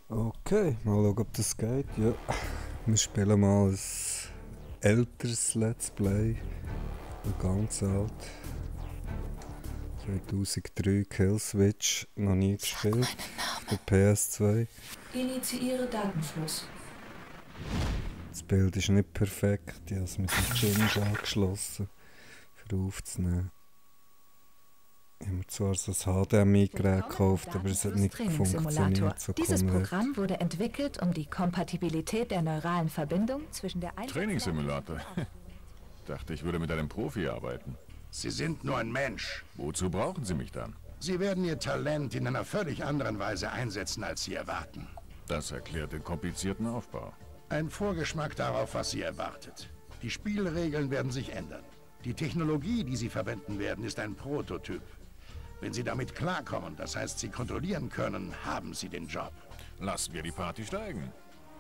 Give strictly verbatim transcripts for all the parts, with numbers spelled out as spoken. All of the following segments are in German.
Okay, mal schauen, ob das geht. Ja. Wir spielen mal ein älteres Let's Play. Ein ganz alt. zweitausenddrei Killswitch, noch nie gespielt. Auf der P S zwei. Initiiere Datenfluss. Das Bild ist nicht perfekt. Ich habe es mit dem Gimbal angeschlossen, für aufzunehmen. Ich habe mir zwar so ein H D M I-Gerät gekauft, aber es hat nicht funktioniert. So Dieses Programm wurde entwickelt, um die Kompatibilität der neuralen Verbindung zwischen der Einheit Trainingssimulator. Dachte, ich würde mit einem Profi arbeiten. Sie sind nur ein Mensch. Wozu brauchen Sie mich dann? Sie werden Ihr Talent in einer völlig anderen Weise einsetzen, als Sie erwarten. Das erklärt den komplizierten Aufbau. Ein Vorgeschmack darauf, was Sie erwartet. Die Spielregeln werden sich ändern. Die Technologie, die Sie verwenden werden, ist ein Prototyp. Wenn Sie damit klarkommen, das heißt, Sie kontrollieren können, haben Sie den Job. Lassen wir die Party steigen.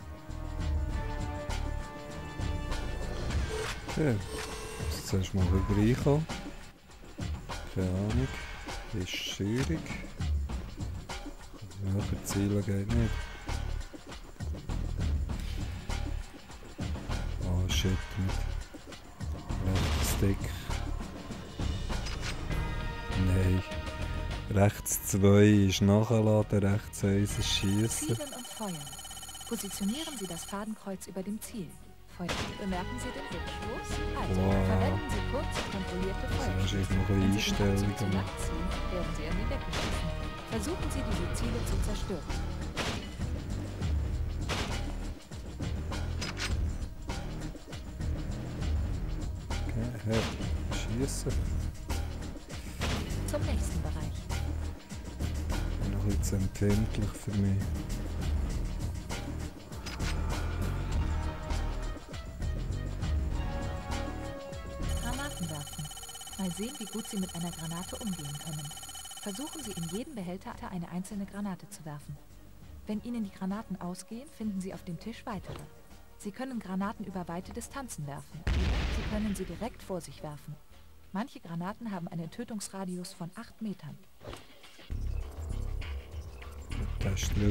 Okay. Jetzt zuerst mal rüber reinkommen. Keine Ahnung. Ist schwierig. Höher Ziele geht nicht. Oh shit, mit rechts Stick. Nein. Rechts zwei ist nachladen, rechts eins ist schießen. Zielen und feuern. Positionieren Sie das Fadenkreuz über dem Ziel. Feuern. Bemerken Sie den Rückstoß? Also, Wow. verwenden Sie kurz kontrollierte Das ist echt Feuerschüsse. noch eine Wenn Sie den Einstellung Abzug zu gemacht. lang ziehen, werden Sie in die Decke schießen. Versuchen Sie, diese Ziele zu zerstören. Okay, hey, schießen. Zum nächsten Bereich. Noch ein bisschen empfindlich für mich. Granaten werfen. Mal sehen, wie gut Sie mit einer Granate umgehen können. Versuchen Sie, in jeden Behälter eine einzelne Granate zu werfen. Wenn Ihnen die Granaten ausgehen, finden Sie auf dem Tisch weitere. Sie können Granaten über weite Distanzen werfen. Oder Sie können sie direkt vor sich werfen. Manche Granaten haben einen Tötungsradius von acht Metern. Da ist drüber.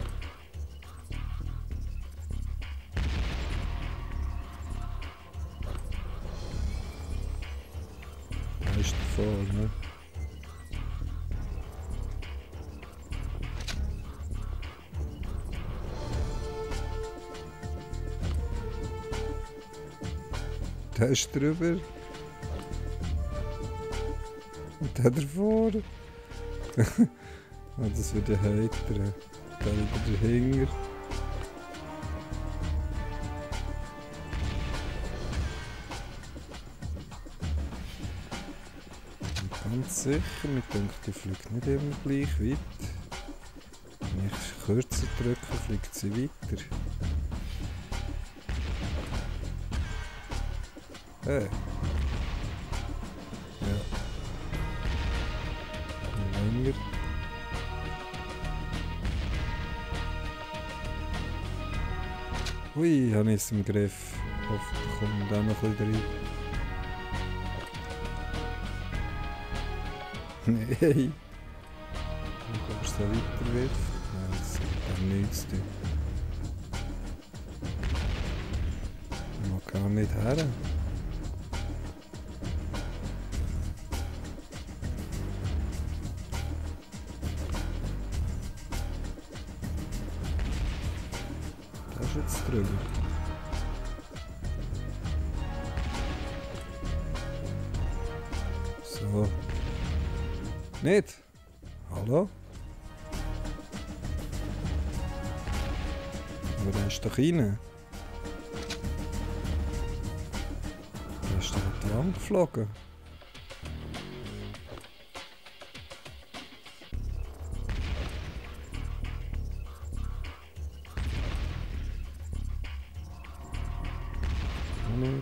Da ist davor, ne? Da ist drüber. Und der davor. Ah, das wird ja heiter. Da wieder dahinter. Ganz sicher, mir denkt, die fliegt nicht immer gleich weit. Wenn ich kürzer drücke, fliegt sie weiter. Hey. Ja. Länger. Ui, habe ich es im Griff. Hoffentlich kommt da noch ein bisschen rein. Nein. Du kommst da weiter wirft. Nein, das hat nichts zu tun. Ich mag gar nicht her. Da ist jetzt drüber. So. Nicht? Hallo? Aber der ist doch rein. Der ist doch entlang geflogen. Auch nicht.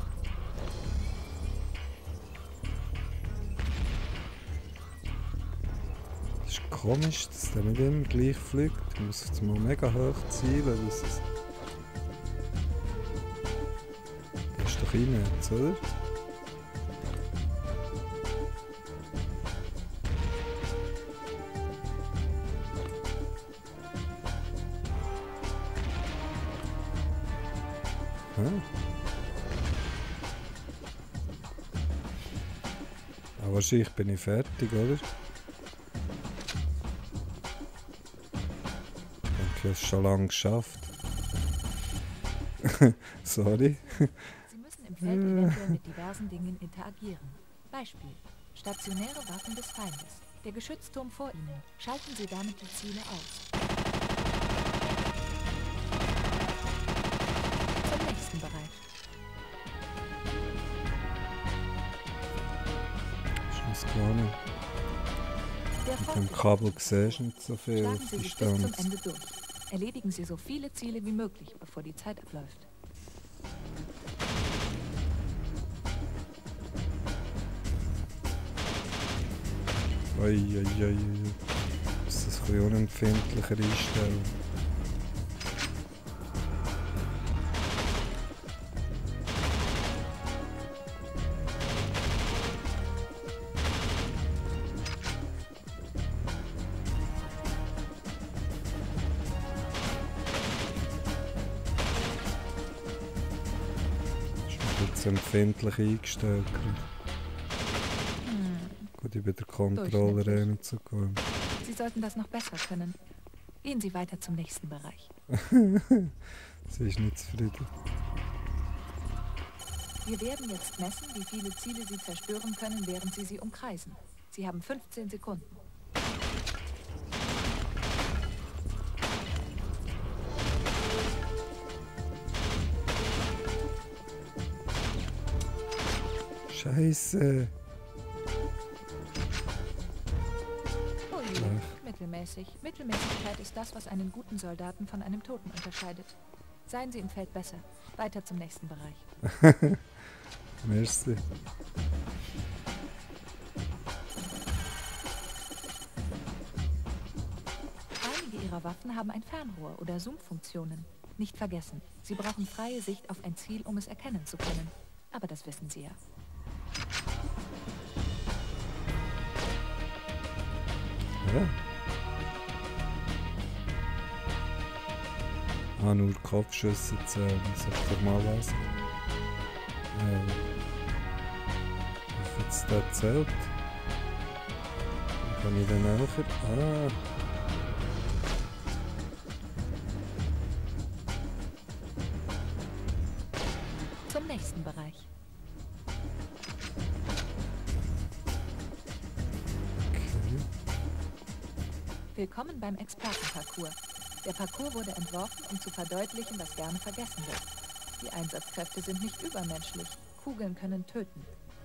Das ist komisch, dass der nicht immer gleich fliegt. Ich muss jetzt mal mega hoch zielen. Was es... Der ist doch rein jetzt, oder? Hä? Aber wahrscheinlich bin ich fertig, oder? Ich denke, ich habe es schon lange geschafft. Sorry. Sie müssen im Feld eventuell mit diversen Dingen interagieren. Beispiel: stationäre Waffen des Feindes. Der Geschützturm vor Ihnen. Schalten Sie damit die Ziele aus. Zum nächsten Bereich. Ich weiß gar nicht. Der Mit dem folgende Kabel siehst du nicht so viel Schlagen auf Sie sich bis Distanz. zum Ende durch. Erledigen Sie so viele Ziele wie möglich, bevor die Zeit abläuft. Uiuiui. Ich muss das ein bisschen unempfindlicher einstellen. Ist ein bisschen empfindlich eingestellt. Gut, ich bin der Controller eh nicht so gut. Sie sollten das noch besser können. Gehen Sie weiter zum nächsten Bereich. Sie ist nicht zufrieden. Wir werden jetzt messen, wie viele Ziele Sie zerstören können, während Sie sie umkreisen. Sie haben fünfzehn Sekunden. Scheiße. Ui, mittelmäßig. Mittelmäßigkeit ist das, was einen guten Soldaten von einem Toten unterscheidet. Seien Sie im Feld besser. Weiter zum nächsten Bereich. Merci. Einige Ihrer Waffen haben ein Fernrohr oder Zoom-Funktionen. Nicht vergessen, Sie brauchen freie Sicht auf ein Ziel, um es erkennen zu können. Aber das wissen Sie ja. Ja. Ah, nur Kopfschüsse zählen, sagt er mal was. Äh, was jetzt der zählt? Wie kann ich den näher? Ah. Zum nächsten Bereich. Okay. Willkommen beim Expertenparcours. Der Parcours wurde entworfen, um zu verdeutlichen, was gerne vergessen wird. Die Einsatzkräfte sind nicht übermenschlich. Kugeln können töten.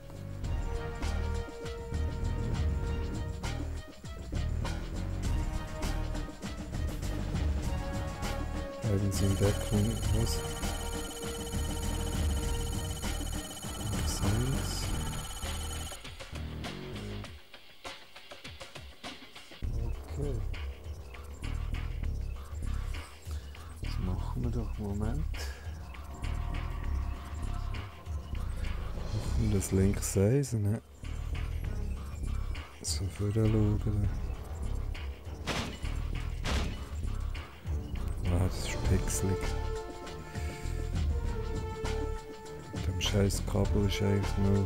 Bleiben Sie in Deckung. Was? Links. Okay. Das machen wir doch. Moment. Machen wir das links eins, ne? So vorher schauen. Ah, das ist pixelig. Mit dem scheiß Kabel ist eigentlich null.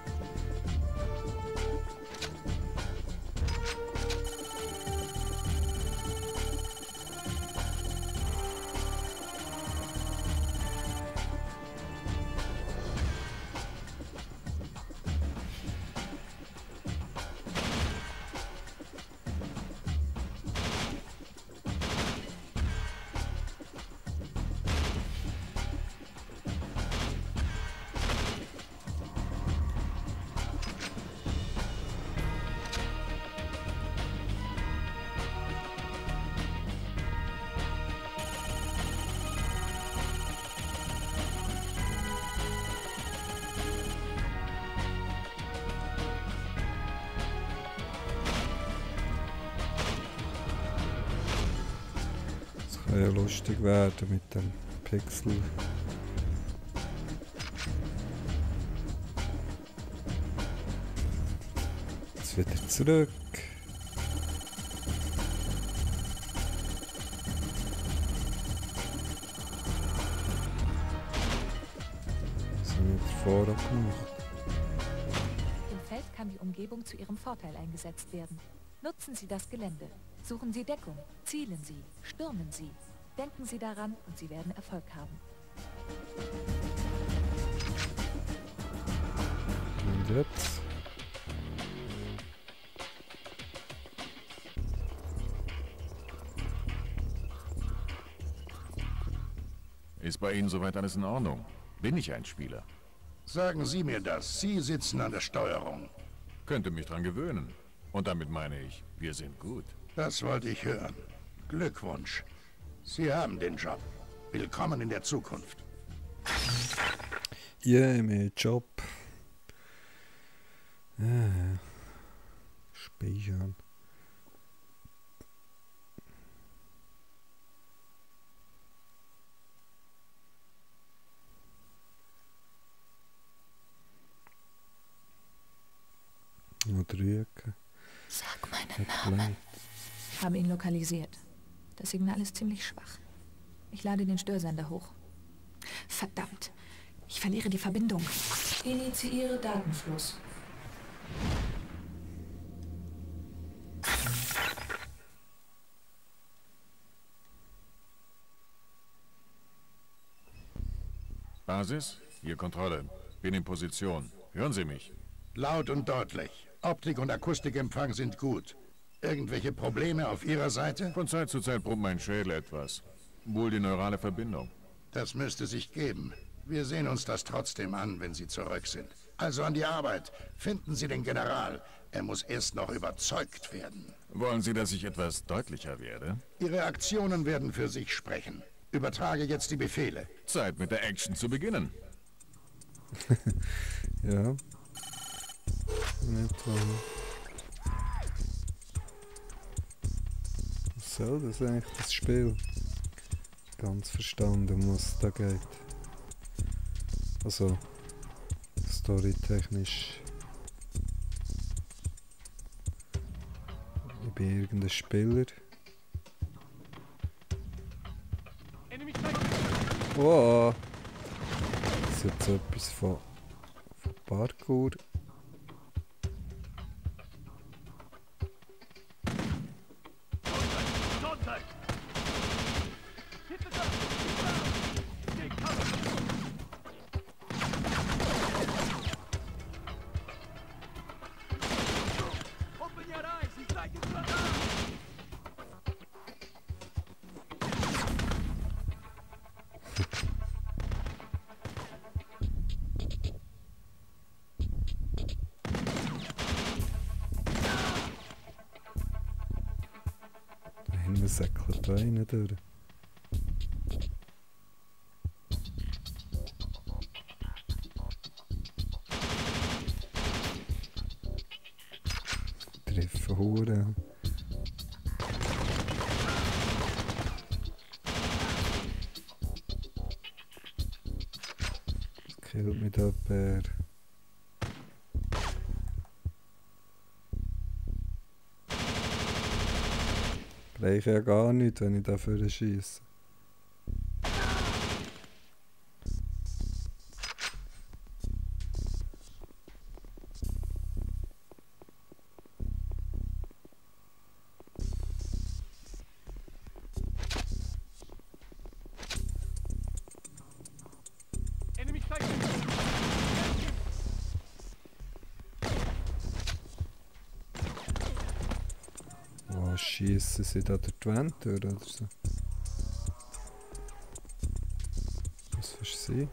Kann ja lustig werden mit dem Pixel. Jetzt wieder zurück. Vorrat gemacht. Im Feld kann die Umgebung zu Ihrem Vorteil eingesetzt werden. Nutzen Sie das Gelände. Suchen Sie Deckung. Zielen Sie. Stürmen Sie. Denken Sie daran und Sie werden Erfolg haben. Und jetzt? Ist bei Ihnen soweit alles in Ordnung? Bin ich ein Spieler? Sagen Sie mir das. Sie sitzen an der Steuerung. Könnte mich dran gewöhnen. Und damit meine ich, wir sind gut. Das wollte ich hören. Glückwunsch. Sie haben den Job. Willkommen in der Zukunft. Ja, mein Job. Ah, speichern. Oder Rücken. Sag meinen Namen. Habe ihn lokalisiert. Das Signal ist ziemlich schwach. Ich lade den Störsender hoch. Verdammt. Ich verliere die Verbindung. Initiiere Datenfluss. Basis, hier Kontrolle. Bin in Position. Hören Sie mich? Laut und deutlich. Optik und Akustikempfang sind gut. Irgendwelche Probleme auf Ihrer Seite? Von Zeit zu Zeit brummt mein Schädel etwas. Wohl die neurale Verbindung. Das müsste sich geben. Wir sehen uns das trotzdem an, wenn Sie zurück sind. Also an die Arbeit. Finden Sie den General. Er muss erst noch überzeugt werden. Wollen Sie, dass ich etwas deutlicher werde? Ihre Aktionen werden für sich sprechen. Übertrage jetzt die Befehle. Zeit mit der Action zu beginnen. Ja. Nicht wahr. Was soll das eigentlich, das Spiel? Ganz verstanden, um was es da geht. Also, storytechnisch. Ich bin irgendein Spieler. Wow! Das ist jetzt etwas von, von Parkour. Da hinten säckelt einer durch. Treffen Huren. Das killt mich da per. Reiche ja gar nicht, wenn ich dafür schieße. Oh, schießen sie da durch die Wand durch oder so? Was willst du sehen?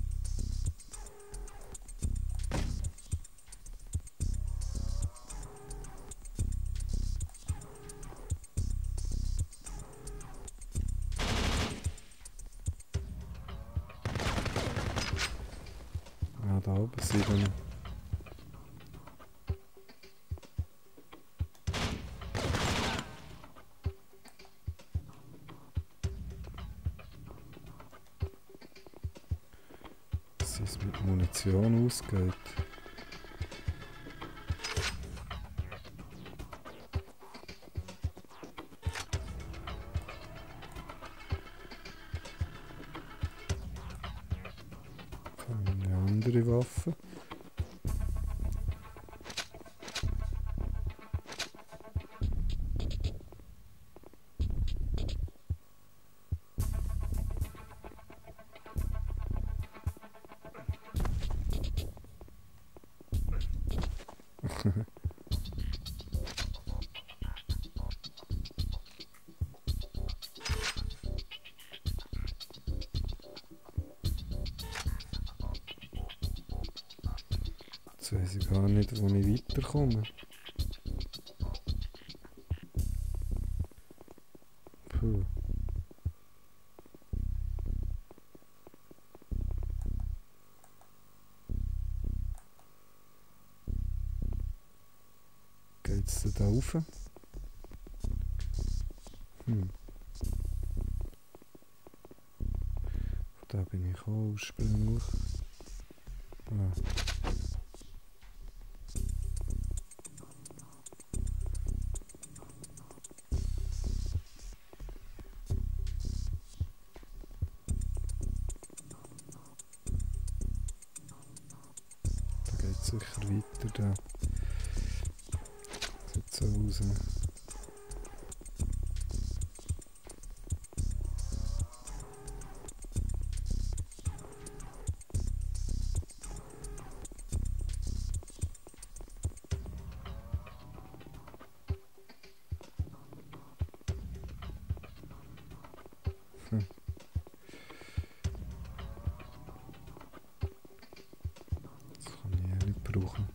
Ah, da oben sind dann. Dass es mit Munition ausgeht. Eine andere Waffen. Jetzt weiss ich gar nicht, wo ich weiterkomme. Puh. Geht's denn da rauf? Hm. Da bin ich auch ursprünglich. Ah. Sicher weiter da. Sieht so aus. Hm. Brauchen.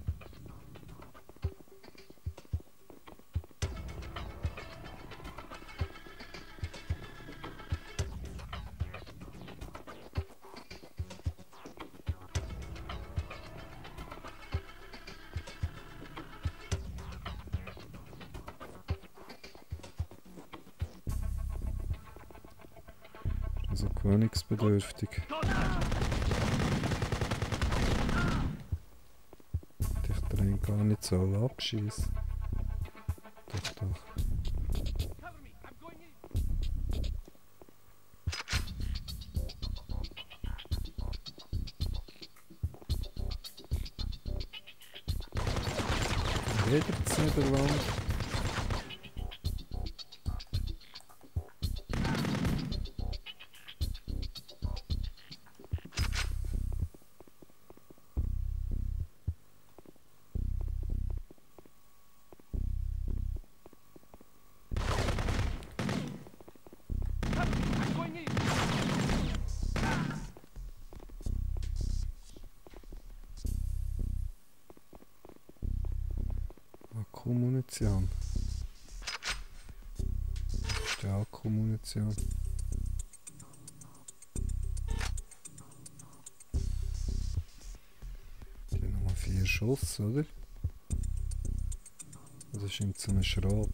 Also gewöhnungsbedürftig. Gar nicht so abschießen. Doch, doch. Wieder das Niederland. Akkumunition. Das ist die Akkumunition. Die haben nochmal vier Schuss, oder? Das ist in so einem Schrot.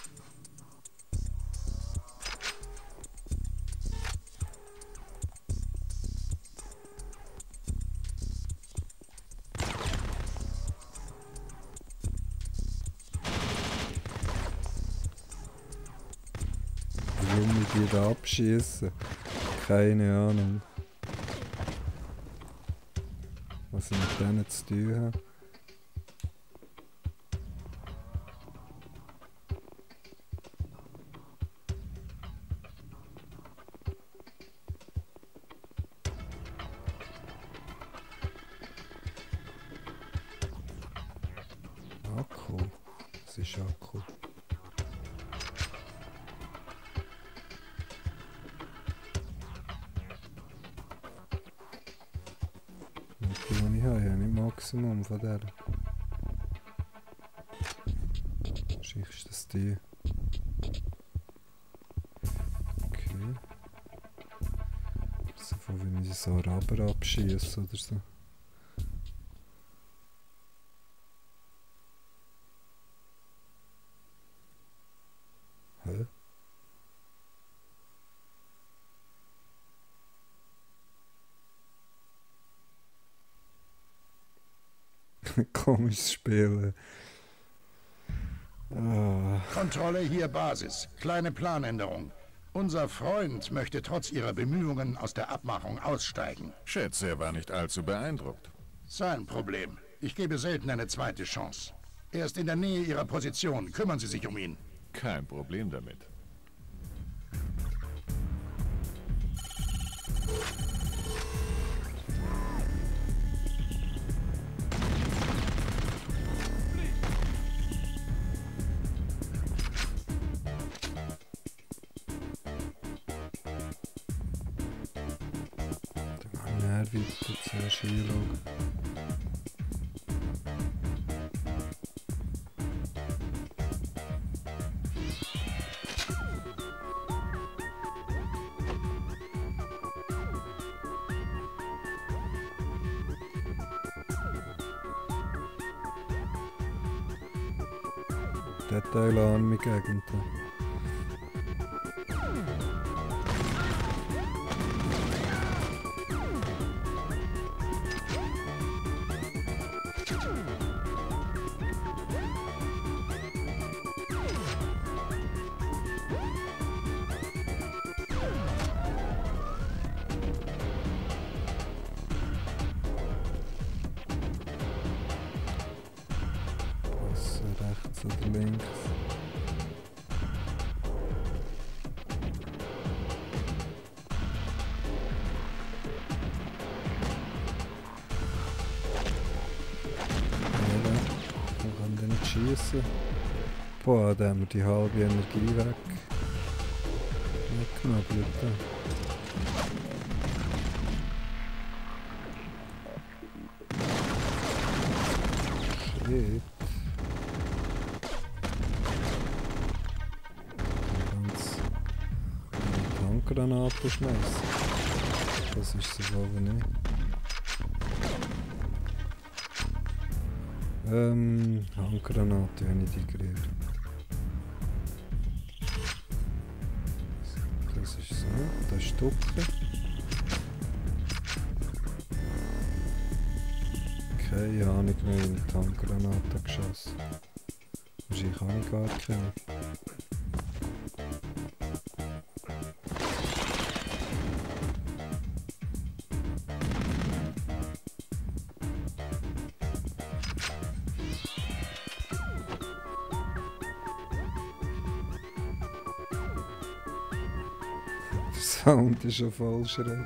Warum ich die da abschieße? Keine Ahnung. Was ich mit denen zu tun habe. Akku. Das ist Akku. Die, die ich habe, habe nicht Maximum von der. Wahrscheinlich ist das die. Okay. So, wenn ich so Raber abschieße oder so. Hä? Komisches Spiel. Ah. Kontrolle hier Basis. Kleine Planänderung. Unser Freund möchte trotz ihrer Bemühungen aus der Abmachung aussteigen. Schätze, er war nicht allzu beeindruckt. Sein Problem. Ich gebe selten eine zweite Chance. Er ist in der Nähe Ihrer Position. Kümmern Sie sich um ihn. Kein Problem damit. Dann weiter zuerst hinschauen. Detailarme Gegenden. Rechts oder links. Ja, man kann den nicht schießen. Boah, da haben wir die halbe Energie weg. Weggenommen, Shit. Granaten schmeißen. Das ist sie wohl nicht. Ähm, Handgranate, wenn ich die kriege. Das ist so, das ist Ducke. Keine Ahnung mehr mit Handgranaten geschossen. Wahrscheinlich habe ich gar keine. Der Sound ist schon voll schräg.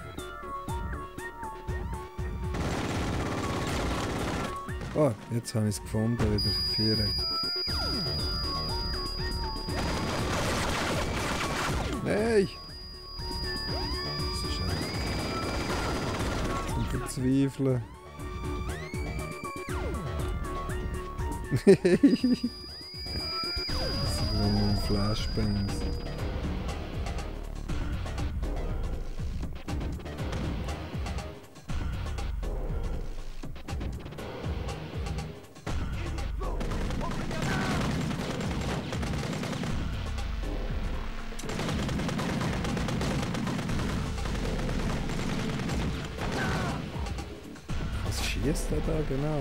Oh, jetzt habe ich es gefunden, wieder vier. Nein! Das ist echt... Zum Verzweifeln. Nein! Das sind nur Flashbangs. Was schießt er da genau?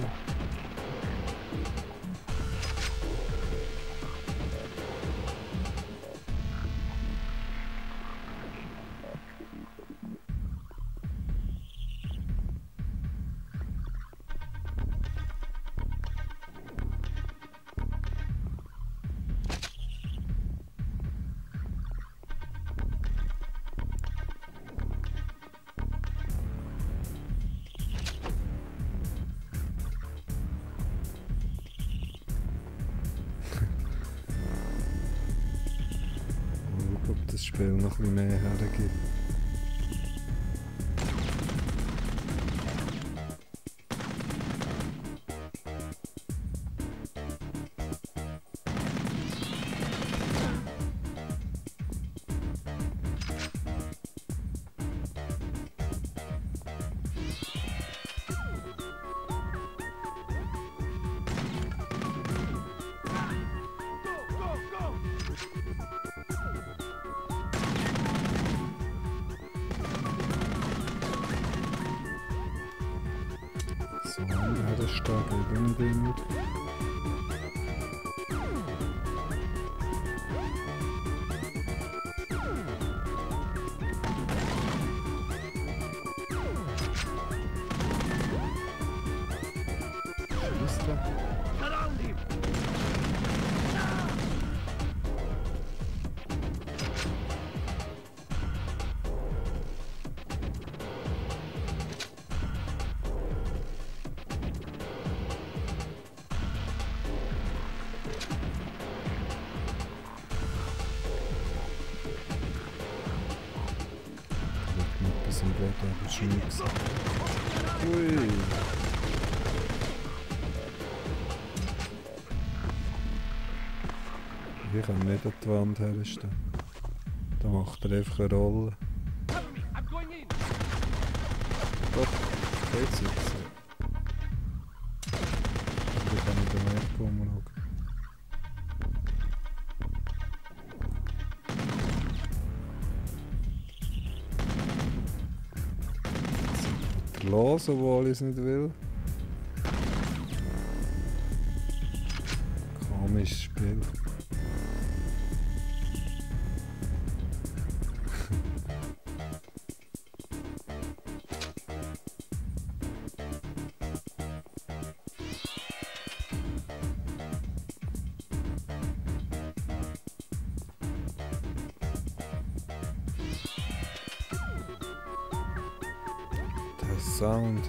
Ob das Spiel noch ein bisschen mehr hergibt. So, ja, das steht eben Ding. am Boden, aber es ist nichts. Ui! Ich kann nicht an die Wand herstellen. Da macht er einfach eine Rolle. Gott, geht's jetzt? Ich kann nicht den Map umschauen. Los, obwohl ich es nicht will. Komisches Spiel. Sound.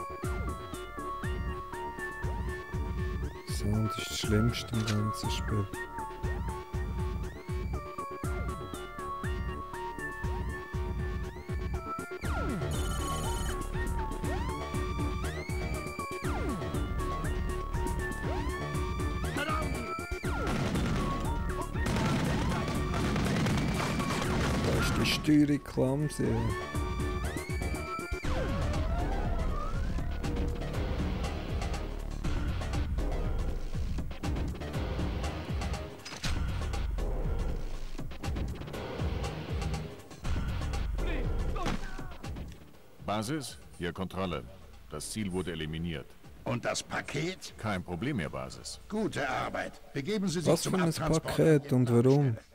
Sound ist das Schlimmste im ganzen Spiel. Da ist die Steuerung clumsy. Basis, hier Kontrolle. Das Ziel wurde eliminiert. Und das Paket? Kein Problem mehr, Basis. Gute Arbeit. Begeben Sie sich Was zum für ein Abtransport. Paket und warum?